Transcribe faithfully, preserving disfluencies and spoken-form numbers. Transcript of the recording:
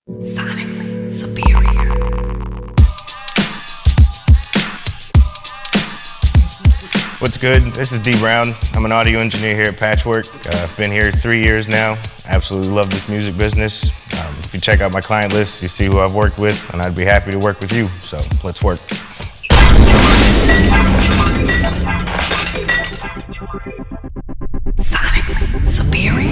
Sonically superior. What's good? This is D Brown. I'm an audio engineer here at Patchwerk. Uh, I've been here three years now. Absolutely love this music business. Um, if you check out my client list, you see who I've worked with, and I'd be happy to work with you. So let's work. Sonically superior.